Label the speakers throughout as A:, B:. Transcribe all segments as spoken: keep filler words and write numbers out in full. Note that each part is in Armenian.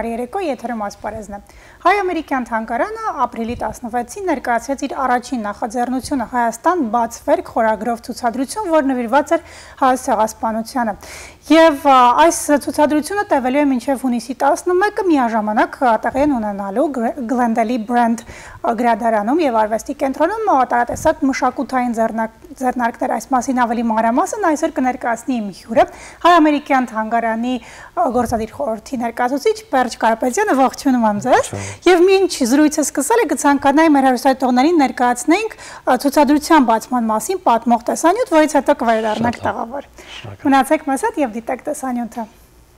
A: Բարերեկո եթերում ասպարեզն է։ Հայ-ամերիկյան թանգարանը ապրիլի տասնվեցին ներկայացրեց իր առաջին նախաձեռնությունը Հայաստան բաց վերք խորագրով ցուցադրություն, որ նվիրված էր հայոց ցեղասպանությանը։ Եվ այս ցուցադրությունը տևելու է մինչև հունիսի տասնմեկը, միաժամանակ տեղի են ունենալու Glendale Brand գրադարանում եւ արվեստի կենտրոնում տարատեսակ մշակութային ձեռնարկներ։ Այս մասին ավելի մանրամասն այսօր կներկայացնի իմ հյուրը, Հայ-ամերիկյան թանգարանի գործադիր խորհրդի ներկայացուցիչ Պերճ Կարապետյանը, ողջունում եմ ձեզ։ Եվ մինչ զրույցը սկսել է կցանկանայի մեր հեռուստատողներին ներկայացնենք ցուցադրության բացման մասին պատմող տեսանյութ, որից հետո կվերադառնանք տաղավար։ Մնացեք մեզ հետ եւ դիտեք տեսանյութը։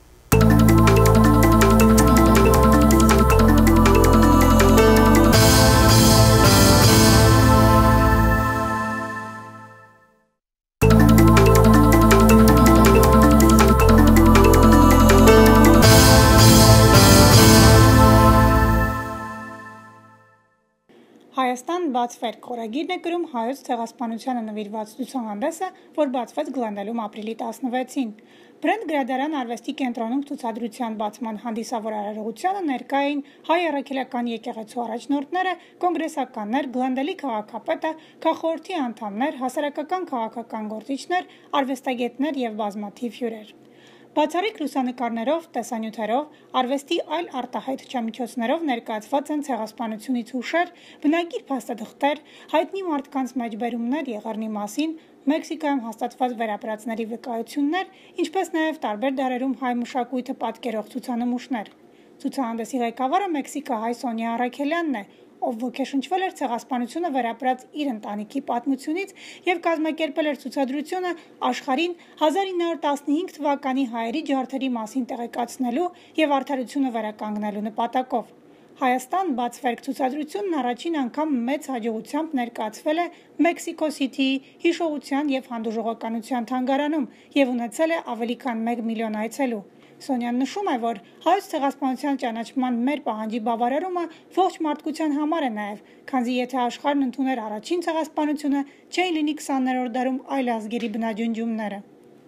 A: Հայաստան բաց վերք խորագիրն է գրում հայոց ցեղասպանությանը նվիրված ցուցահանդեսը, որ բացվեց Գլենդելում ապրիլի տասնվեցին։ Բրենդ գրադարան արվեստի կենտրոնում ցուցադրության բացման հանդիսավոր արարողությանը ներկա էին հայ առաքելական եկեղեցու առաջնորդները, կոնգրեսականներ, Գլենդելի քաղաքապետը, քաղաքխորհրդի անդամներ, հասարակական քաղաքական գործիչներ, արվեստագետներ եւ բազմաթիվ հյուրեր։ Բացառիկ լուսանկարներով, տեսանյութերով, արվեստի այլ արտահայտ միջոցներով ներկայացված են ցեղասպանությունից հուշեր, բնագիր փաստաթղթեր, հայտնի մարդկանց մեջբերումներ եղեռնի մասին, Մեքսիկայում հաստատված վերապրածների վկայություններ, ինչպես նաև տարբեր դարերում հայ մշակույթը պատկերող ցուցանմուշներ։ Ցուցահանդեսի ղեկավարը մեքսիկահայ Սոնյա Առաքելյանն է, ով ոգեշնչվել էր ցեղասպանությունը վերապրած իր ընտանիքի պատմությունից եւ կազմակերպել էր ցուցադրությունը աշխարհին հազար ինը հարյուր տասնհինգ թվականի հայերի ջարդերի մասին տեղեկացնելու եւ արդարությունը վերականգնելու նպատակով։ Հայաստան բաց վերք ցուցադրությունն առաջին անգամ մեծ հաջողությամբ ներկայացվել է Մեքսիկո Սիթիի հիշողության եւ հանդուրժողականության թանգարանում եւ ունեցել է ավելի քան մեկ միլիոն այցելու։ Սոնյան նշում է, որ հայոց ցեղասպանության ճանաչման մեր պահանջի բավարարումը ողջ մարդկության համար է նաև, քանզի եթե աշխարհն ընդուներ առաջին ցեղասպանությունը, չէին լինի քսաներորդ դարում այլ ազգերի բնաջնջումները։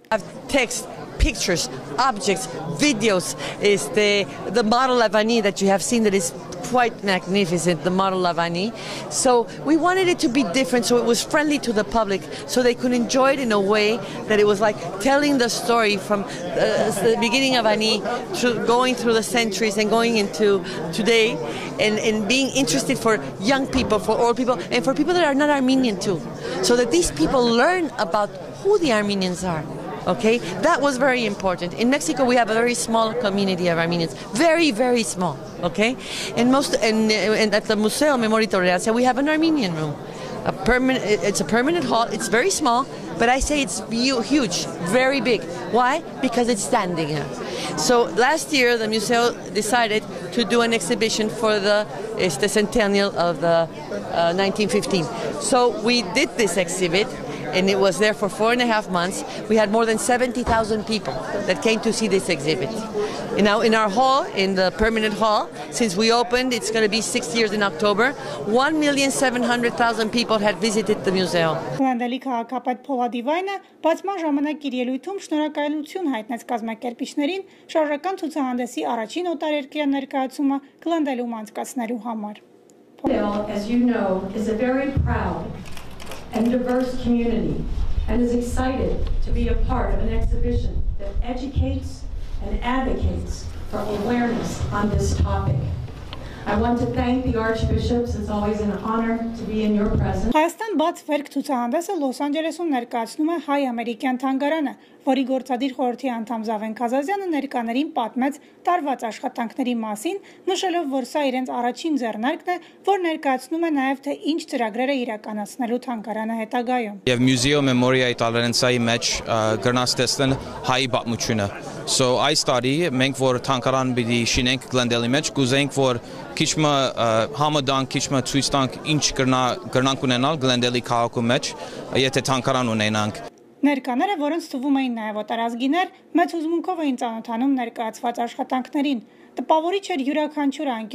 B: Text, pictures, objects, videos is the the model Lavani that you have seen that is quite magnificent, the model Lavani. So we wanted it to be different, so it was friendly to the public, so they could enjoy it in a way that it was like telling the story from uh, the beginning of Ani to going through the centuries and going into today, and, and being interested for young people, for old people, and for people that are not Armenian too, so that these people learn about who the Armenians are. Okay, that was very important. In Mexico, we have a very small community of Armenians, very, very small. Okay, and most and, and at the Museo Memoria Tolerancia, we have an Armenian room. A permanent, it's a permanent hall. It's very small, but I say it's huge, very big. Why? Because it's standing here. So last year, the Museo decided to do an exhibition for the it's the centennial of the uh, nineteen fifteen. So we did this exhibit. And it was there for four and a half months. We had more than seventy thousand people that came to see this exhibit. And now in our hall, in the permanent hall, since we opened, it's going to be six years in October, one million seven hundred thousand people had visited the museum.
A: Գլենդելի քաղաքապետ Փոլադիվայնը բացման ժամանակ իր ելույթում շնորհակալություն հայտնեց կազմակերպիչներին շարժական ցուցահանդեսի առաջին օտարերկրյա ներկայացումը Գլենդելում անցկացնելու համար։
C: As you know, is a very proud and diverse community, and is excited to be a part of an exhibition that educates and advocates for awareness on this topic. I want to thank the archbishops. It's always an honor to be in your presence.
A: Հայաստան բաց վերք ցուցահանդեսը Լոս Անջելեսում ներկայացնում է Հայ-ամերիկյան թանգարանը, որի գործադիր խորհրդի անդամ Զավեն Քազազյանը ներկաներին պատմեց տարված աշխատանքների մասին, նշելով, որ սա իրենց առաջին ձեռնարկն է, որ ներկայացնում է նաև թե ինչ ծրագրեր է իրականացնելու թանգարանը հետագայում։
D: Եվ Museo Memoria Tolerancia-ի մեջ գրնած տեսնեն հայ պատմությունը։ So այս տարի մենք որ թանգարան պիտի շինենք Գլենդելի մեջ, կուզենք որ քիչ մը համադան, քիչ մը ցույց տանք ինչ կրնանք ունենալ Գլենդելի քաղաքում մեջ, եթե թանգարան ունենանք։
A: Ներկաները, որոնց թվում էին նաև օտարազգիներ, մեծ հուզմունքով էին ծանոթանում ներկայացված աշխատանքներին։ Տպավորիչ էր յուրաքանչյուր անկյուն,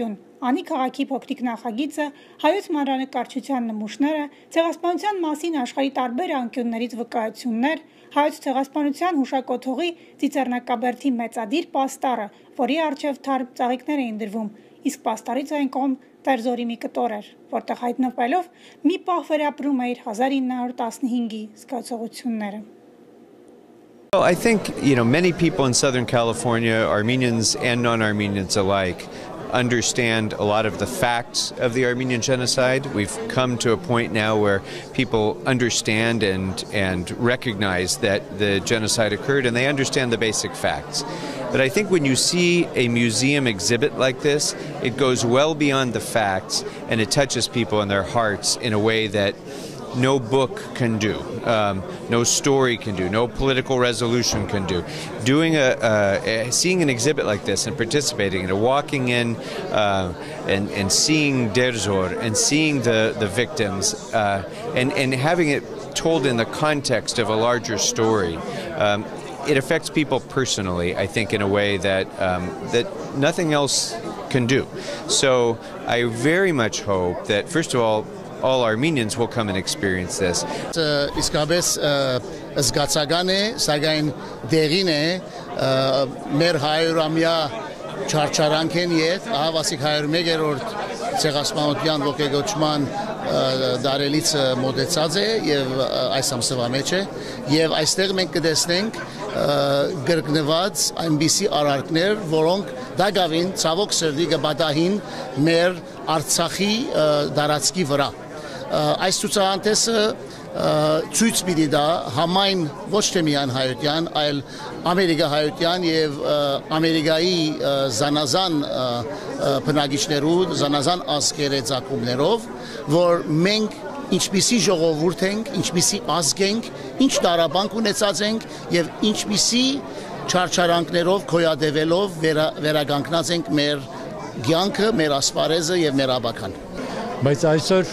A: Անի քաղաքի փոքրիկ նախագիծը, հայոց մանրանկարչության նմուշները, ցեղասպանության մասին աշխարհի տարբեր անկյուններից վկայություններ, հայոց ցեղասպանության հուշակոթողի ծիծեռնակաբերդի մեծադիր պաստառը, որի առջև թարմ ծաղիկներ էին դրվում, իսկ պաստառից այն կողմ Տերզորի մի կտոր էր, որտեղ հայտնվելով մի պահ վերապրում է իր հազար ինը հարյուր տասնհինգի զգացողությունները.
E: Well, I think, you know, many people in Southern California, Armenians and non-Armenians alike, understand a lot of the facts of the Armenian genocide. We've come to a point now where people understand and, and recognize that the genocide occurred, and they understand the basic facts. But I think when you see a museum exhibit like this, it goes well beyond the facts, and it touches people in their hearts in a way that no book can do, um, no story can do, no political resolution can do. Doing a, a, a seeing an exhibit like this and participating in it, walking in uh, and, and seeing Derzor and seeing the, the victims uh, and, and having it told in the context of a larger story, um, it affects people personally, I think, in a way that, um, that nothing else can do. So I very much hope that, first of all, all Armenians will come and experience this.
F: Իսկապես զգացական է, սակայն դեղին է մեր հայրամյա չարչարանքեն ետ, ահավասիկ հարյուր մեկերորդ ցեղասպանության ոգեգոճման դարելից մոտեցած է եւ այս ամսվա մեջ է եւ այստեղ մենք կտեսնենք գրկնված այնպիսի արարքներ, որոնք դակավին ցավոք սրտի կպատահին մեր Արցախի դարածքի վրա. Այս ցուցահանդեսը ցույց պիտի տա համայն ոչ թե միայն հայության, այլ ամերիկահայության եւ ամերիկայի զանազան բնակիչներու, զանազան ազգերի ցակումներով, որ մենք ինչպիսի ժողովուրդ ենք, ինչպիսի ազգ ենք, ինչ տարաբանք ունեցած ենք եւ ինչպիսի չարչարանքներով գոյատևելով վերականգնած ենք մեր կյանքը, մեր ասպարեզը եւ մեր աբական.
G: Բայց այսօր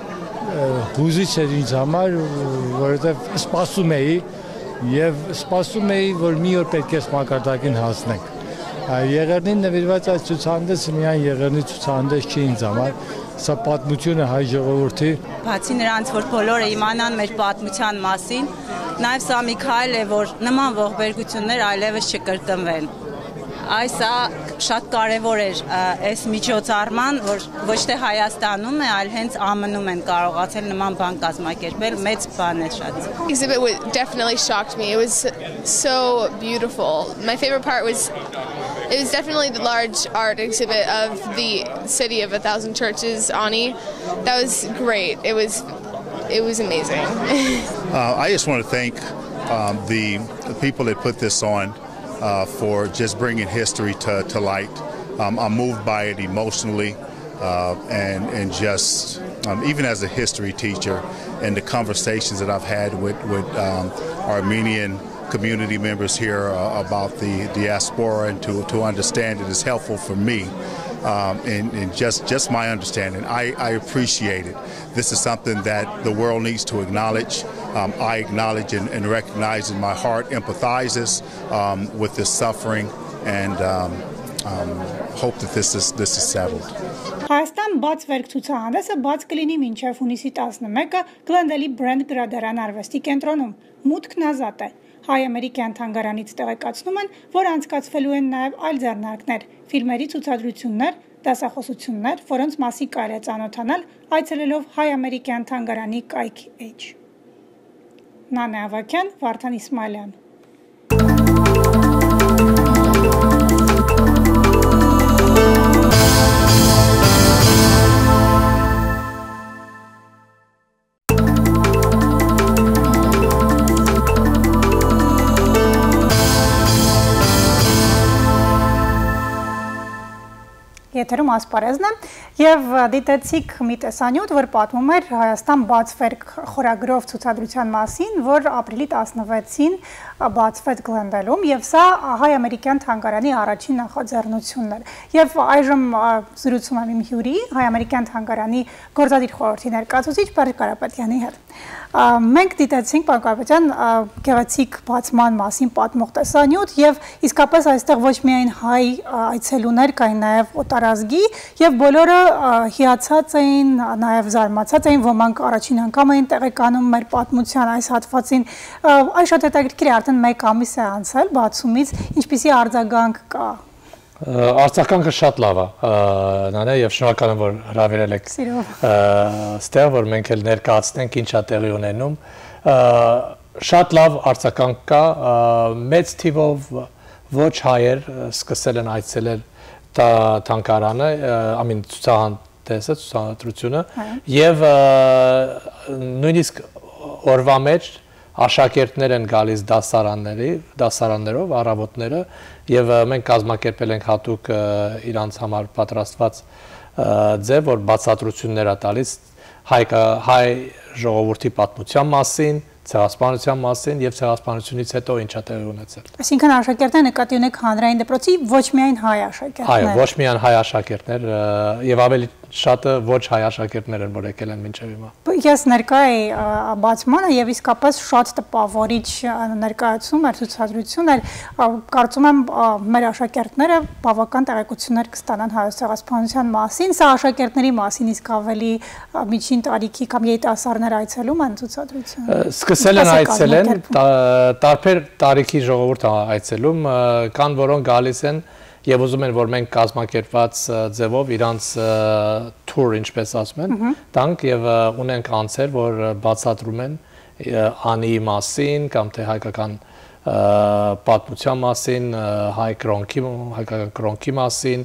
G: հուզիչ էր ինձ համար, որովհետև սպասում էի եւ սպասում էի, որ մի օր պետք է մակարդակին հասնենք. Եղեռնին նվիրված այս ցուցահանդեսը միայն եղեռնի ցուցահանդես չի ինձ համար, սա պատմությունը հայ ժողովրդի.
H: Բացի նրանց, որ բոլորը իմանան մեր պատմության մասին, նաեւ սա մի քայլ է, որ նման ողբերգություններ այլևս չկրկնվեն. Այսա շատ կարևոր էր այս միջոցառման, որ ոչ թե Հայաստանում է, այլ հենց ԱՄՆ-ում են կարողացել նման բան կազմակերպել, մեծ բան է շատ.
I: Exhibit definitely shocked me. It was so beautiful. My favorite part was it was definitely the large art exhibit of the city of a thousand churches, Ani. That was great. It was it was amazing.
J: uh, I just want to thank um, the, the people that put this on. Uh, for just bringing history to, to light. Um, I'm moved by it emotionally uh, and, and just, um, even as a history teacher and the conversations that I've had with, with um, Armenian community members here uh, about the diaspora and to, to understand it is helpful for me. Um, and, and just, just my understanding, I, I appreciate it. This is something that the world needs to acknowledge. Um, I acknowledge and, and recognize in my heart, empathizes um, with this suffering, and um, um, hope that this is this is settled.
A: Հայաստան բաց վերք ցուցահանդեսը բաց կլինի մինչև հունիսի տասնմեկը Գլենդելի Բրենդ գրադարան արվեստի կենտրոնում։ Մուտքն ազատ է։ Հայ-ամերիկյան թանգարանից տեղեկացնում են, որ անցկացվելու են նաև այլ ձեռնարկներ, ֆիլմերի ցուցադրություններ, դասախոսություններ, որոնց մասին կարելի է ծանոթանալ այցելելով Հայ-ամերիկյան թանգարանի կայքի էջ։ Նանե Ավակյան, Վարդան Իսմայելյան։ Եթերում ասպարեզն է եւ դիտեցիք մի տեսանյութ, որ պատմում էր Հայաստան բաց վերք խորագրով ցուցադրության մասին, որ ապրիլի տասնվեցին բացվեց Գլենդելում եւ սա հայ-ամերիկյան թանգարանի առաջին նախաձեռնությունն էր։ Եվ այժմ զրուցում եմ իմ հյուրի հայ-ամերիկյան թանգարանի գործադիր խորհրդի ներկայացուցիչ Պերճ Կարապետյանի հետ։ Մենք դիտեցինք Պանկարպետյան գեղեցիկ բացման մասին պատմող տեսանյութ եւ իսկապես այստեղ ոչ միայն հայ այցելուներ կային նաեւ օտարազգի եւ բոլորը հիացած էին, նաեւ զարմացած էին, ոմանք առաջին անգամ էին տեղեկանում մեր պատմության այս հատվածին։ Այս շատ հետաքրքիր է, արդեն մեկ ամիս է անցել բացումից, ինչպիսի արձագանք կա։
K: Արձագանքը շատ լավ է, Նանե, եւ շնորհակալ եմ, որ հրավիրել եք ստեղ, որ մենք էլ ներկայացնենք ինչ է տեղի ունենում։ Շատ լավ արձագանք կա, մեծ թիվով ոչ հայեր սկսել են այցելել թանգարանը, ամեն ցուցահանդեսը, ցուցադրությունը, եւ նույնիսկ օրվա մեջ աշակերտներ են գալիս դասարաններով, առավոտները, եւ մենք կազմակերպել ենք հատուկ իրանց համար պատրաստված ձև, որ բացատրություններ է տալիս հայ ժողովրդի պատմության մասին, ցեղասպանության մասին եւ ցեղասպանությունից հետո ինչ է տեղի ունեցել։
A: Այսինքն աշակերտները նկատի ունեք հանրային դպրոցի ոչ միայն հայ աշակերտներ։
K: Այո, ոչ միայն հայ աշակերտներ եւ ավելի շատը ոչ հայ աշակերտներ են, որ եկել են մինչեւ հիմա։
A: Ես ներկա էի բացմանը եւ իսկապես շատ տպավորիչ ներկայացում էր, ցուցադրություն էր։ Կարծում եմ մեր աշակերտները բավական տեղեկություններ կստանան հայոց ցեղասպանության մասին։ Սա աշակերտների մասին, իսկ ավելի միջին տարիքի կամ երիտասարդներ այցելում են ցուցադրությունը։
K: Սկսել են այցելեն, տարբեր տարիքի ժողովուրդ այցելում, կան որոնք գալիս են եւ ուզում են, որ մենք կազմակերպված ձևով իրանց թուր, ինչպես ասում են, տանք եւ ունենք անձեր, որ բացատրում են անի մասին կամ թե հայկական պատմության մասին, հայ կրոնքի, հայկական կրոնքի մասին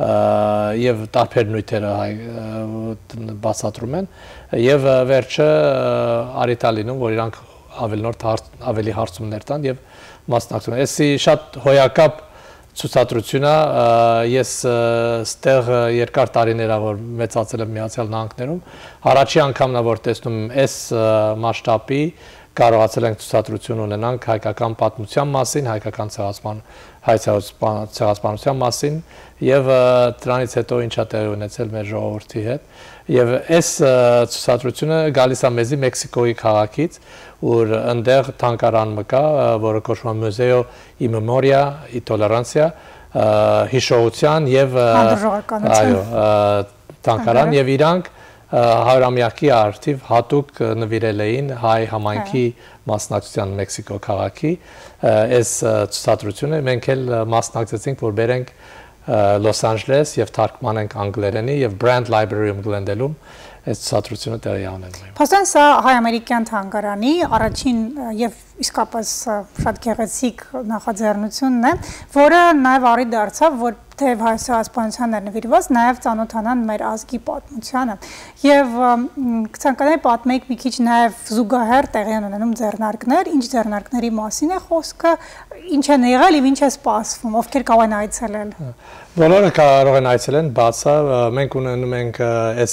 K: եւ տարբեր նյութերը բացատրում են եւ վերջը արիտալինում, որ իրանք ավելի նոր ավելի հարցումներ տան եւ մասնակցում են։ Էսի շատ հոյակապ ցուցադրությունը, ես ստեղ երկար տարիներ ա որ մեծացել եմ Միացյալ Նահանգներում, առաջի անգամն ա որ տեսնում այս մասշտաբի կարողացել ենք ցուցադրություն ունենանք հայկական պատմության մասին, հայկական ցեղասպանության մասին եւ դրանից հետո ինչ է տեղի ունեցել մեր ժողովրդի հետ եւ այս ցուցադրությունը գալիս է մեզի Մեքսիկոյի քաղաքից, որ այնտեղ թանգարան մկա, որը կոչվում է Museo y Memoria y Tolerancia, հիշողության եւ այո, թանգարան եւ իրանք հարյուրամյակի արդիվ հատուկ նվիրել էին հայ համայնքի մասնակցության Մեքսիկո քաղաքի այս ցուցադրությունը մենք էլ մասնակցեցինք, որ բերենք Լոս Անջելես եւ թարգմանենք անգլերենի եւ Brand Library-ում Գլենդելում այս ցուցադրությունը տեղի ունենում։
A: Փաստորեն սա հայ-ամերիկյան թանգարանի առաջին եւ իսկապես շատ գեղեցիկ նախաձեռնությունն է, որը նաեւ առիթ դարձավ, որ թեև հայ ցեղասպանության նվիրված, նաեւ ծանոթանան մեր ազգի պատմությանը։ Եվ ցանկանայի պատմեք մի քիչ նաեւ զուգահեռ տեղի ունենում ձեռնարկներ, ինչ ձեռնարկների մասին է խոսքը, ինչ են եղել եւ ինչ է սպասվում, ովքեր կարող են այցելել։
K: Բոլորը կարող են այցելեն, բացա մենք ունենում ենք այս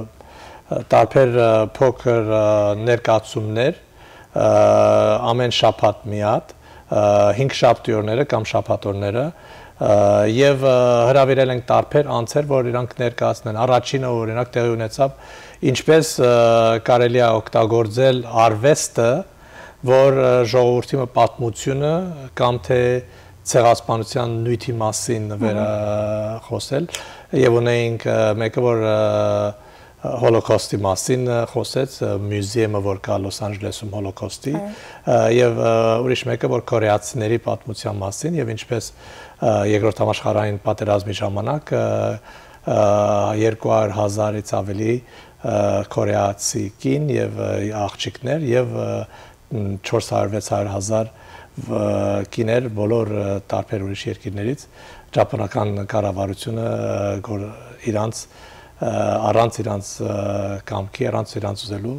K: տարբեր փոքր ներկայացումներ ամեն շաբաթ մի հատ, հինգ շաբթիորները կամ շաբաթօրները եւ հրավիրել ենք տարբեր անձեր, որ իրանք ներկայացնեն։ Առաջինը օրինակ տեղի ունեցավ ինչպես կարելի է օգտագործել արվեստը, որ ժողովրդի պատմությունը կամ թե ցեղասպանության նյութի մասին վերախոսել եւ ունեինք մեկը, որ Հոլոկոստի մասին խոսեց, մյուզեումը, որ կա Լոս Անջելեսում Հոլոկոստի, եւ ուրիշ մեկը, որ կորեացիների պատմության մասին եւ ինչպես երկրորդ համաշխարհային պատերազմի ժամանակ երկու հարյուր հազարից ավելի կորեացի կին եւ աղջիկներ եւ չորս հարյուր վեց հարյուր հազար կիներ բոլոր տարբեր ուրիշ երկրներից ճապոնական կառավարությունը իրանց առանց իրանց կամքի, առանց իրանց ուզելու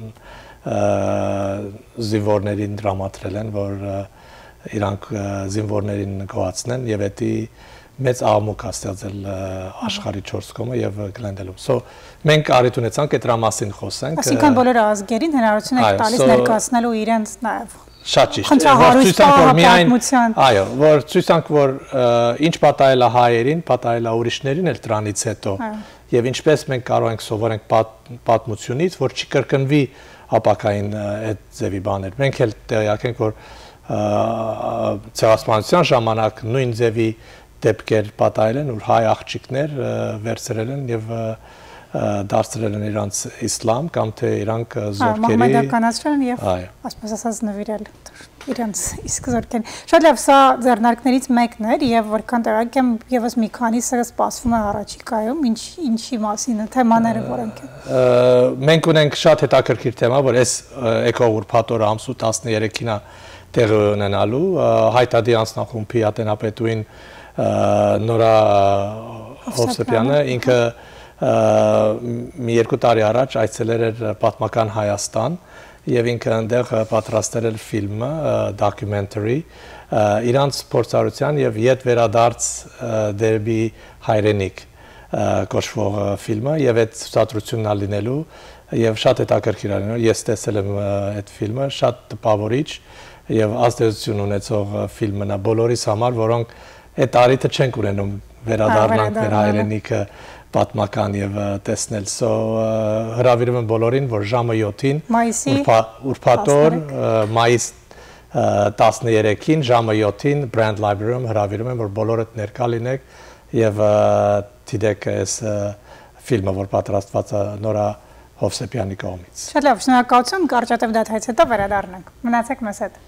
K: զինվորներին դրամատրել են, որ իրանք զինվորներին գոհացնեն եւ դա մեծ աղմուկ է ստեղծել աշխարհի չորս կողմը եւ Գլենդելում։ So մենք առիթ ունեցանք այդ դրա մասին խոսենք։
A: Այսինքն բոլոր ազգերին հնարավորություն եք տալիս ներկայացնելու իրենց նաեւ
K: Շատ ճիշտ, որ ցույց տանք, որ միայն, այո, որ ցույց տանք, որ ինչ պատահել է հայերին, պատահել է ուրիշներին էլ դրանից հետո, եւ ինչպես մենք կարող ենք սովորենք պատմությունից, որ չի կրկնվի ապակային այդ ձևի բաներ։ Մենք էլ տեղյակ ենք, որ ցեղասպանության ժամանակ նույն ձևի դեպքեր պատահել են, որ հայ աղջիկներ վերցրել են եւ դարձրել են իրանց իսլամ կամ թե իրանք զորքերի
A: մահմեդականացրել են եւ ասես ասած նվիրել իրանց իսկ զորքերին։ Շատ լավ, սա ձեռնարկներից մեկն էր եւ որքան տեղակ եմ եւս մի քանիսը սպասվում է առաջիկայում, ինչ ինչի մասին է թեմաները, որոնք են։
K: Մենք ունենք շատ հետաքրքիր թեմա, որ այս էկոուրբաթ օրը ամսու տասներեքին է տեղի ունենալու Հայտադի անձնախումբի ատենապետուին Նորա Հովսեփյանը ինքը մի երկու տարի առաջ այցելել էր պատմական Հայաստան եւ ինքը այնտեղ պատրաստել էր ֆիլմը, documentary, իրանց փորձառության եւ յետ վերադարձ դերբի հայրենիք կոչվող ֆիլմը եւ այդ ցուցադրությունն ալինելու եւ շատ հետաքրքիր է, ես տեսել եմ այդ ֆիլմը, շատ տպավորիչ եւ ազդեցություն ունեցող ֆիլմն է բոլորիս համար, որոնք այդ տարիքը չենք ունենում վերադառնանք մեր հայրենիքը պատմական եւ տեսնել։ So հրավիրում եմ բոլորին, որ ժամը յոթին ուրբաթ օր մայիս տասներեքին ժամը յոթին Brand Library-ում հրավիրում եմ, որ բոլորդ ներկա լինեք եւ դիտեք այս ֆիլմը, որ պատրաստված է Նորա Հովսեփյանի կողմից։
A: Շատ լավ, շնորհակալություն, կարճատև դադարից հետո վերադառնանք։ Մնացեք մեզ հետ։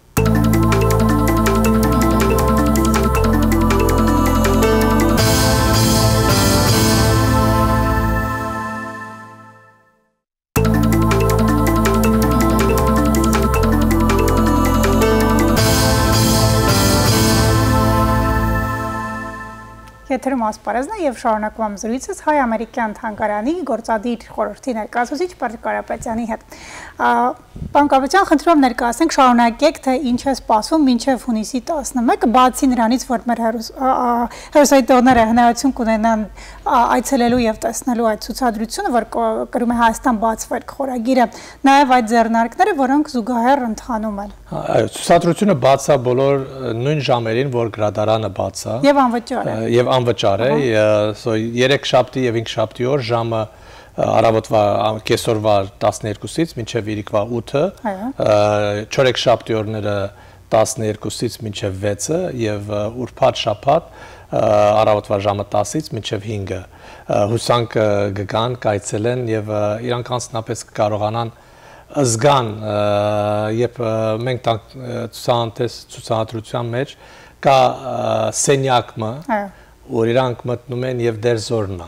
A: Եթերում ասպարեզն է եւ շարունակում եմ զրույցս հայ-ամերիկյան թանգարանի գործադիր խորհրդի ներկայացուցիչ Պարկ Կարապետյանի հետ։ Պանկավության խնդրում եմ ներկայացնենք, շարունակեք, թե ինչ է սպասվում մինչև հունիսի տասնմեկը, բացի նրանից, որ մեր հերոսայտողները հնարավորություն կունենան այցելելու եւ տեսնելու այդ ցուցադրությունը, որ կրում է Հայաստան բացվերք խորագիրը, նաեւ այդ ձեռնարկները, որոնք զուգահեռ ընթանում են։
K: Այո, ցուցադրությունը բաց է բոլոր նույն ժամերին, որ գրադարանը բաց է։
A: Եվ անվճար է։
K: Եվ անվճար է, երեք շաբթի եւ հինգ շաբթի օր ժամը առավոտվա կեսօրվա տասներկուսից մինչև իրիկվա ութը, չորեք շաբթի օրները տասներկուսից մինչև վեցը եւ ուրբաթ շաբաթ առավոտվա ժամը տասից մինչև հինգը։ Հուսանք կգան, կայցելեն եւ իրանք անձնապես կարողանան զգան, երբ մենք տանք ցուցահանդես ցուցադրության մեջ կա սենյակը, որ իրանք մտնում են եւ դեր զորնա։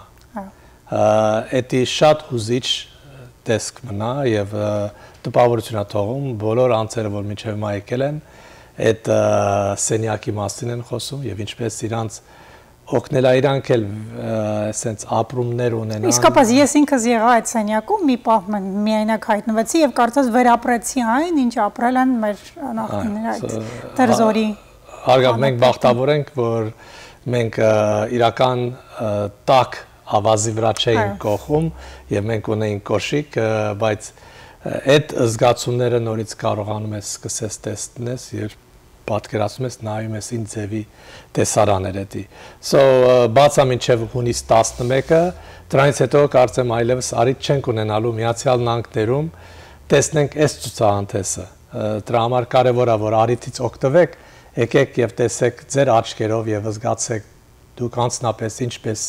K: Էդի շատ հուզիչ տեսք մնա եւ տպավորություն է թողում բոլոր անձերը, որ մինչեւ մա եկել են, այդ սենյակի մասին են խոսում եւ ինչպես իրանց օգնել է իրանք էլ այսպես ապրումներ ունենան։
A: Իսկապես ես ինքս եղա այդ սենյակում մի պահ միայնակ հայտնվեցի եւ կարծես վերապրեցի այն, ինչ ապրել են մեր նախնիները այդ դերզորի։
K: Հարգավ, մենք բախտավոր ենք, որ մենք իրական տակ ավազի վրա չէինք կողում եւ մենք ունեինք կոշիկ, բայց այդ զգացումները նորից կարողանում ես սկսես տեսնես եւ պատկերացնում ես նայում ես ինչ ձևի տեսարաներ էդի։ So բացա մինչև հունիս տասնմեկը, դրանից հետո կարծեմ այլևս արիթ չենք ունենալու Միացյալ Նահանգներում տեսնենք այս ցուցահանդեսը։ Դրա համար կարեւոր է որ արիթից օգտվեք, եկեք եւ տեսեք ձեր աչքերով եւ զգացեք դուք անձնապես ինչպես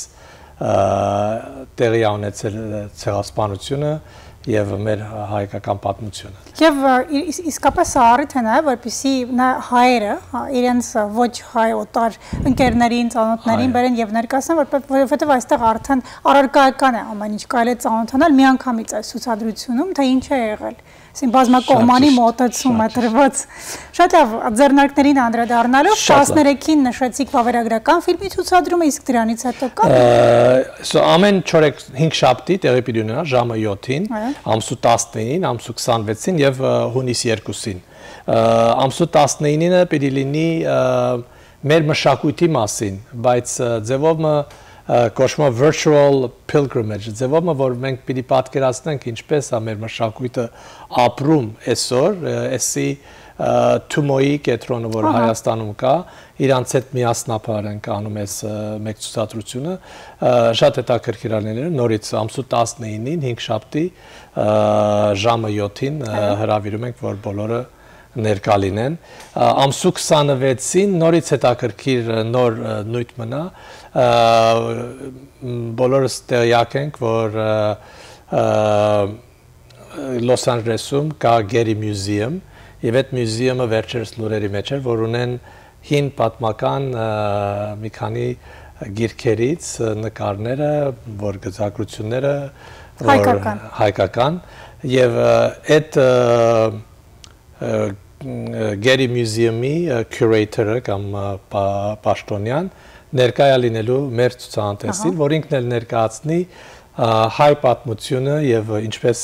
K: տեղի ունեցել ցեղասպանությունը եւ մեր հայկական պատմությունը։
A: Եվ իսկապես առիթ է նաեւ որպեսզի հայերը իրենց ոչ հայ օտար ընկերներին, ծանոթներին բերեն եւ ներկայացնեն, որովհետեւ այստեղ արդեն առարկայական է ամեն ինչ կարելի է ծանոթանալ միանգամից այս ցուցադրությունում, թե ինչ է եղել։ Այսին բազմակողմանի մոտեցում է տրված։ Շատ լավ, ձեռնարկներին անդրադառնալով տասներեքին նշեցիք վավերագրական ֆիլմի ցուցադրումը, իսկ դրանից հետո կա։
K: Ամեն չորեք հինգ շաբթի տեղի պիտի ունենա ժամը յոթին, ամսու տասնինին, ամսու քսանվեցին եւ հունիս երկուսին։ Ամսու տասնինինը պիտի լինի մեր մշակույթի մասին, բայց ձևով կոչվում virtual pilgrimage, ձևով որ մենք պիտի պատկերացնենք ինչպես է մեր մշակույթը ապրում այսօր, էսի Թումոյի կետրոնը, որ Հայաստանում կա, իրանց հետ միասնապար ենք անում այս մեկ ցուցադրությունը, շատ հետաքրքիրներ են, նորից ամսու տասնինին, հինգշաբթի ժամը յոթին հրավիրում ենք, որ բոլորը ներկա լինեն, ամսու քսանվեցին նորից հետաքրքիր նոր նույթ մնա, բոլորս տեղյակ ենք, որ Լոս Անջելեսում կա Գերի մյուզեում, եւ այդ մյուզեումը վերջերս լուրերի մեջ էր, որ ունեն հին պատմական մի քանի գիրքերից նկարները, որ գծագրությունները հայկական եւ այդ Գերի մյուզեումի curator-ը կամ պաշտոնյան ներկայ լինելու մեր ցուցահանդեսին, որ ինքն էլ ներկայացնի հայ պատմությունը եւ ինչպես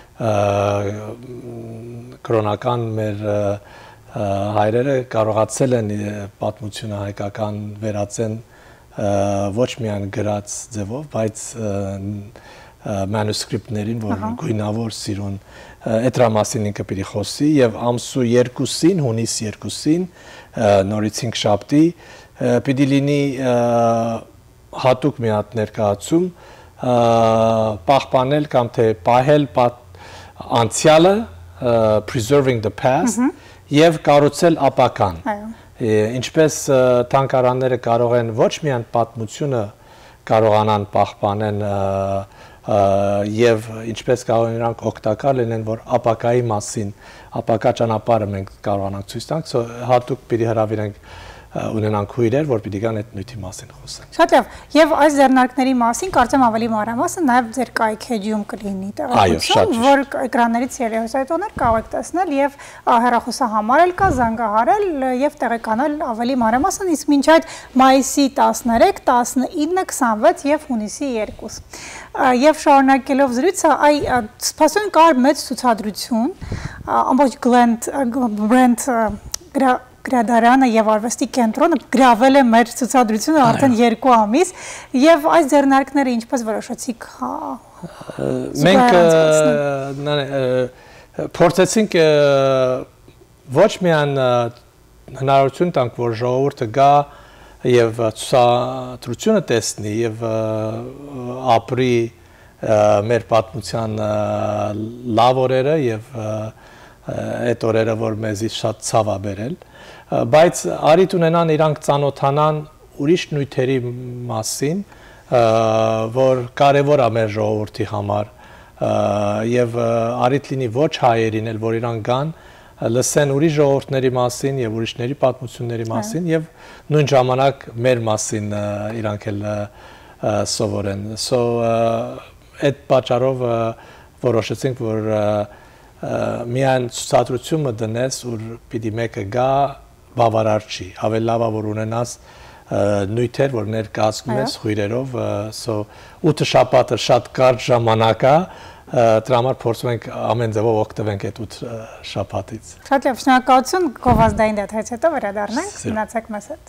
K: կրոնական մեր հայրերը կարողացել են պատմությունը հայկական վերածեն ոչ միայն գրած ձևով, բայց մանուսկրիպտներին, որ գույնավոր սիրուն էտրամասին ինքը պիտի խոսի եւ ամսու երկուսին, հունիս երկուսին, նորից հինգշաբթի պիտի լինի հատուկ մի հատ ներկայացում պահպանել կամ թե պահել անցյալը, preserving the past, եւ կառուցել ապական։ Ինչպես թանգարանները կարող են ոչ միայն պատմությունը կարողանան պահպանեն եւ ինչպես կարող են նրանք օգտակար լինեն, որ ապակայի մասին, ապակա ճանապարհը մենք կարողանանք ցույց տանք, հատուկ պիտի հրավիրենք ունենանք հյուրեր, որ պիտի գան այդ նյութի մասին խոսեն։
A: Շատ լավ, եւ այս ձեռնարկների մասին կարծեմ ավելի մանրամասն նաեւ ձեր կայքեջում կլինի տեղեկություն, որ էկրաններից երեխայություններ կարող եք տեսնել եւ հեռախոսահամարել կա, զանգահարել եւ տեղեկանալ ավելի մանրամասն, իսկ մինչ այդ մայիսի տասներեք, տասնինը, քսանվեց եւ հունիսի երկուս։ Եվ շարունակելով զրույցը, այ սպասում կար մեծ ցուցադրություն, ամբողջ Glend Brand գրադարանը եւ արվեստի կենտրոնը գրավել է մեր ցուցադրությունը արդեն երկու ամիս եւ այս ձեռնարկները ինչպես որոշեցիք
K: մենք փորձեցինք ոչ միայն հնարավորություն տանք, որ ժողովուրդը գա եւ ցուցադրությունը տեսնի եւ ապրի մեր պատմության լավ օրերը եւ այդ օրերը, որ մեզի շատ ցավ ա բերել, բայց արիտ ունենան իրանք ծանոթանան ուրիշ նյութերի մասին, որ կարևոր է մեր ժողովրդի համար եւ արիտ լինի ոչ հայերին էլ, որ իրանք գան, լսեն ուրիշ ժողովուրդների մասին եւ ուրիշների պատմությունների մասին եւ նույն ժամանակ մեր մասին իրանք էլ սովորեն։ So այդ պատճառով որոշեցինք, որ միայն ցուցադրությունը դնես, որ պիտի մեկը գա բավարար չի, ավելի լավ է, որ ունենաս նյութեր, որ ներկայացնում ես հյուրերով, ութ շաբաթը շատ կարճ ժամանակ է, դրա համար փորձում ենք ամեն ձևով օգտվենք այդ ութ շաբաթից։
A: Շատ լավ, շնորհակալություն, գովազդային դաթից հետո վերադառնանք, մնացեք մեզ հետ։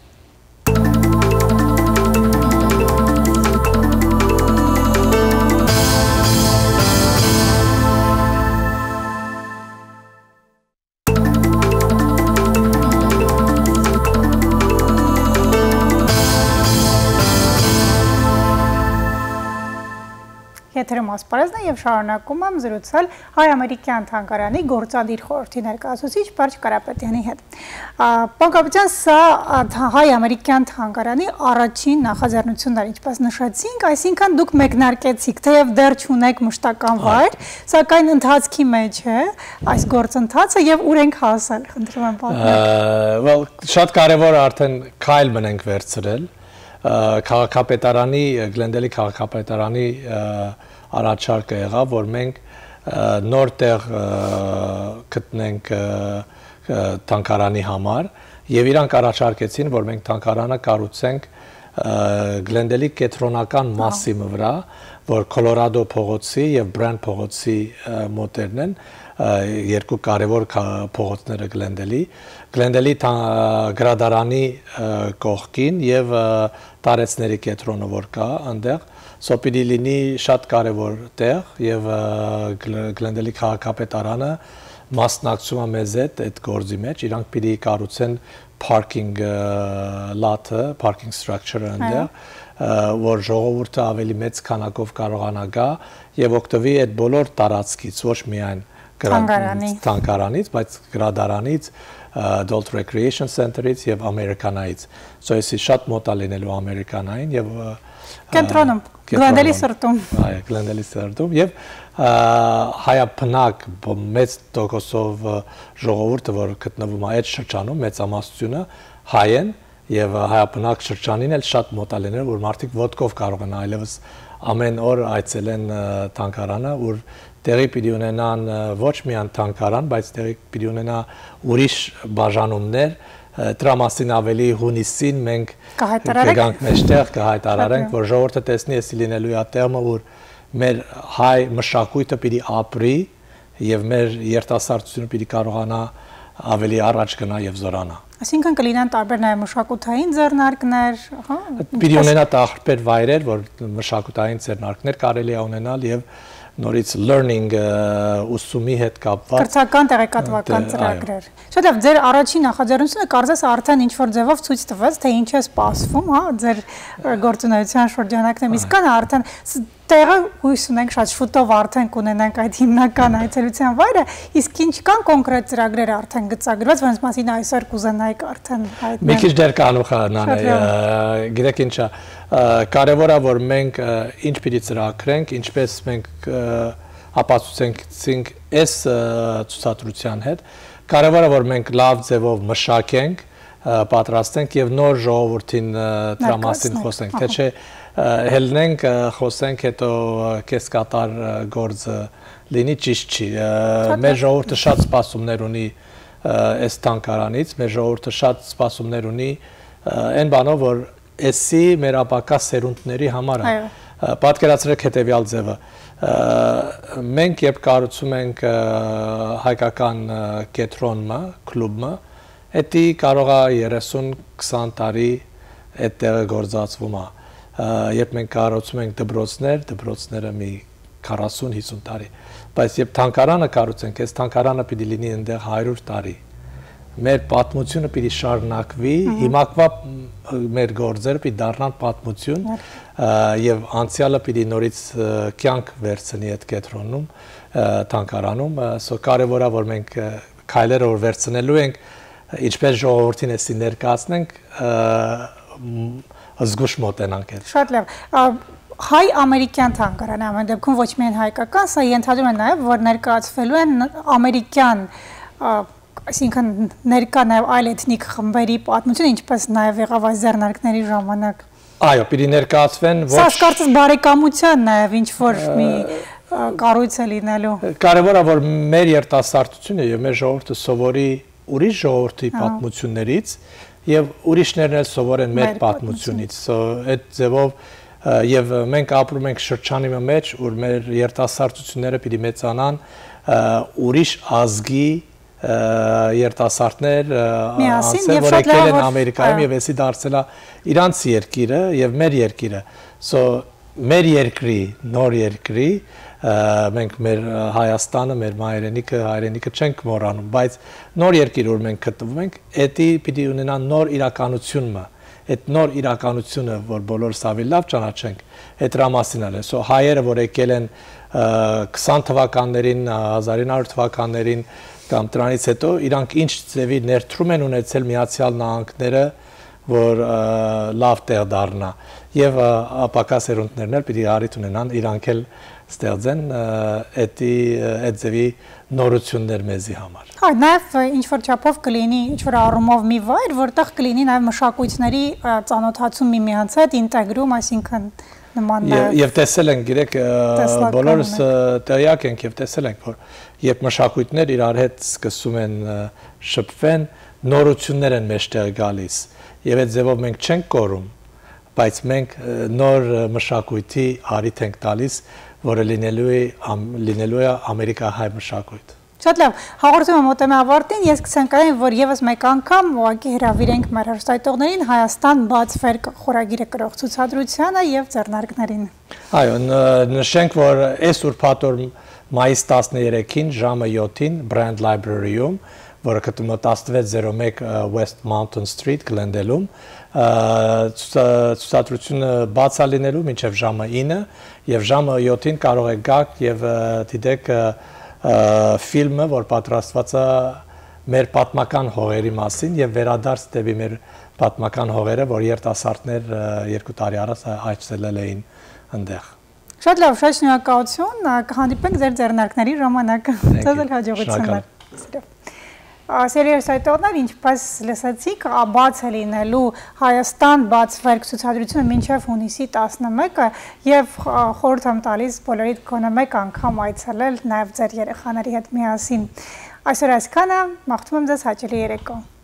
A: Եթերում ասպարեզն է եւ շարունակում եմ զրուցել հայ-ամերիկյան թանգարանի գործադիր խորհրդի ներկայացուցիչ Պարչ Կարապետյանի հետ։ Պանկապետյան, սա հայ-ամերիկյան թանգարանի առաջին նախաձեռնությունն էր, ինչպես նշեցինք, այսինքն դուք մեկնարկեցիք, թեև դեռ չունեք մշտական վայր, սակայն ընթացքի մեջ է այս գործընթացը եւ ուր ենք հասել, խնդրում եմ պատմեք։
K: Well, շատ կարեւոր է արդեն քայլ մնենք վերցրել քաղաքապետարանի, Գլենդելի քաղաքապետարանի առաջարկը եղավ, որ մենք նոր տեղ գտնենք թանգարանի համար եւ իրանք առաջարկեցին, որ մենք թանգարանը կառուցենք Գլենդելի կենտրոնական մասի վրա, որ Colorado փողոցի եւ Brand փողոցի մոտերն են, երկու կարևոր փողոցները Glendale-ի, Glendale-ի գրադարանի կողքին եւ տարեցների կենտրոնը որ կա այնտեղ, սո պիտի լինի շատ կարևոր տեղ եւ Glendale-ի քաղաքապետարանը մասնակցում է մեզ այդ գործի մեջ, իրանք պիտի կառուցեն parking lot-ը, parking structure-ը այնտեղ, որ ժողովուրդը ավելի մեծ քանակով կարողանա գա եւ օգտվի այդ բոլոր տարածքից, ոչ միայն թանգարանից, բայց գրադարանից, Adult Recreation Center-ից եւ Ամերիկանայից։ So էսի շատ մոտ է լինելու Ամերիկանային եւ
A: կենտրոնում, Glendale-ի սրտում։
K: Այո, Glendale-ի սրտում եւ հայաբնակ մեծ տոկոսով ժողովուրդը, որ գտնվում է այդ շրջանում, մեծամասնությունը հայ են եւ հայաբնակ շրջանին էլ շատ մոտ է լինել, որ մարդիկ ոդկով կարող են այլևս ամեն օր այցելեն թանգարանը, որ տեղի պիտի ունենան ոչ միայն թանգարան, բայց տեղի պիտի ունենա ուրիշ բաժանումներ, դրա մասին ավելի հունիսին մենք կգանք մեջտեղ կհայտարարենք, որ ժողովուրդը տեսնի էսի լինելու է տեղը, որ մեր հայ մշակույթը պիտի ապրի եւ մեր երիտասարդությունը պիտի կարողանա ավելի առաջ գնա եւ զորանա։
A: Այսինքն կլինեն տարբեր նաև մշակութային ձեռնարկներ, հա։
K: Պիտի ունենա տարբեր վայրեր, որ մշակութային ձեռնարկներ կարելի է ունենալ եւ նորից learning ուսումի հետ կապված
A: կրթական տեղեկատվական ծրագրեր։ Շատ լավ, ձեր առաջին նախաձեռնությունը կարծես արդեն ինչ-որ ձևով ցույց տվեց, թե ինչ է սպասվում, հա, ձեր գործունեության շրջանակներում, իսկ կան արդեն տեղը հույս ունենք շատ շուտով արդեն կունենանք այդ հիմնական այցելության վայրը, իսկ ինչ կան կոնկրետ ծրագրեր արդեն գծագրված, որոնց մասին այսօր կուզենայիք արդեն հայտնել։
K: Մի քիչ դեռ կանուխ նանե, գիտեք ինչա, կարևոր է որ մենք ինչ պիտի ծրագրենք, ինչպես մենք ապացուցենք այս ցուցադրության հետ, կարևոր է որ մենք լավ ձևով մշակենք, պատրաստենք եւ նոր ժողովրդին դրա մասին խոսենք, թե չէ հելնենք խոսենք հետո կես կատար գործը լինի ճիշտ չի, մեր ժողովուրդը շատ սպասումներ ունի այս թանգարանից, մեր ժողովուրդը շատ սպասումներ ունի այն բանով, որ էսի մեր ապակա սերունդների համար է, պատկերացրեք հետևյալ ձևը, մենք երբ կառուցում ենք հայկական կենտրոնը, կլուբը, էդի կարող է երեսուն քսան տարի այդ տեղը գործածվում է, երբ մենք կառուցում ենք դպրոցներ, դպրոցները մի քառասուն հիսուն տարի, բայց երբ թանգարանը կառուցենք, այս թանգարանը պիտի լինի այնտեղ հարյուր տարի, մեր պատմությունը պիտի շարունակվի, հիմակվա մեր գործերը պիտի դառնան պատմություն եւ անցյալը պիտի նորից կյանք վերցնի այդ կենտրոնում, թանգարանում, սո կարևոր է որ մենք քայլերը որ վերցնելու ենք, ինչպես ժողովրդին էսի ներկայացնենք, զգուշ մոտենանք այդ։
A: Շատ լավ։ Հայ-ամերիկյան թանգարանը ամեն դեպքում ոչ միայն հայկական, սա ենթադրում է նաև, որ ներկայացվելու են ամերիկյան, այսինքն ներկա նաև այլ էթնիկ խմբերի պատմություն, ինչպես նաև եղավ այս ձեռնարկների ժամանակ։
K: Այո, պիտի ներկայացվեն ոչ…
A: Սա կարծես բարեկամության նաև ինչ-որ մի կառույց է լինելու։
K: Կարևոր է, որ մեր երիտասարդությունը եւ մեր ժողովուրդը սովորի ուրիշ ժողովրդի պատմություններից եւ ուրիշներն էլ սովորեն մեր պատմությունից, այդ ձևով եւ մենք ապրում ենք շրջանի մեջ, որ մեր երիտասարդությունները պիտի մեծանան ուրիշ ազգի երիտասարդներ անցել, որ եկել են Ամերիկայում եւ էսի դարձել է իրանց երկիրը եւ մեր երկիրը, so մեր երկրի, նոր երկրի մենք մեր Հայաստանը, մեր մայրենիքը, հայրենիքը չենք մոռանում, բայց նոր երկիր որ մենք գտնվում ենք, էդի պիտի ունենա նոր իրականությունը, այդ նոր իրականությունը, որ բոլորս ավելի լավ ճանաչենք, այդ դրա մասին է, so հայերը որ եկել են քսան թվականներին, հազար ինը հարյուր թվականներին կամ դրանից հետո իրանք ինչ ձևի ներդրում են ունեցել Միացյալ Նահանգները, որ լավ տեղ դառնա եւ ապակա սերունդներն էլ պիտի առիթ ունենան իրանք էլ ստեղծեն էդի այդ ձևի նորություններ մեզի համար։
A: Հա, նաև ինչ-որ չափով կլինի, ինչ-որ առումով մի վայր, որտեղ կլինի նաև մշակույթների ծանոթացում միմյանց հետ, ինտեգրում, այսինքն նման նաև…
K: Եվ տեսել ենք, գիտեք, բոլորս տեղյակ ենք եւ տեսել ենք, որ երբ մշակույթներ իրար հետ սկսում են շփվեն, նորություններ են մեջտեղ գալիս եւ այդ ձևով մենք չենք կորում, բայց մենք նոր մշակույթի արիթ ենք տալիս, որը լինելու է լինելու է ամերիկահայ մշակույթ։
A: Շատ լավ, հաղորդումը մոտեմ ավարտին, ես կցենք այն, որ եւս մեկ անգամ ուղղակի հրավիրենք մեր հեռուստայտողներին Հայաստան բաց վեր խորագիրը կրող ցուցադրությանը եւ ձեռնարկներին։ Այո,
K: նշենք, որ այս ուրբաթօր մայիս տասներեքին ժամը յոթին Brand Library-ում, որը գտնվում է տասնվեց զերո մեկ West Mountain Street Glendale-ում, ցուցադրությունը բաց է լինելու մինչև ժամը ինը եւ ժամը յոթին կարող եք գալ եւ դիտեք ֆիլմը, որ պատրաստված է մեր պատմական հողերի մասին եւ վերադարձ դեպի մեր պատմական հողերը, որ երիտասարդներ երկու տարի առաջ այցելել էին այնտեղ։
A: Շատ լավ, շատ շնորհակալություն, կհանդիպենք ձեր ձեռնարկների ժամանակ։ Ձեզ էլ հաջողություններ։ Սիրելի հեռուստատողներ, ինչպես լսեցիք, բաց է լինելու Հայաստան բաց վեր ցուցադրությունը մինչև հունիսի տասնմեկը եւ խորհուրդ եմ տալիս բոլորիդ գոնե մեկ անգամ այցելել նաեւ ձեր երեխաների հետ միասին։ Այսօր այսքանը, մաղթում եմ ձեզ հաճելի երեկո։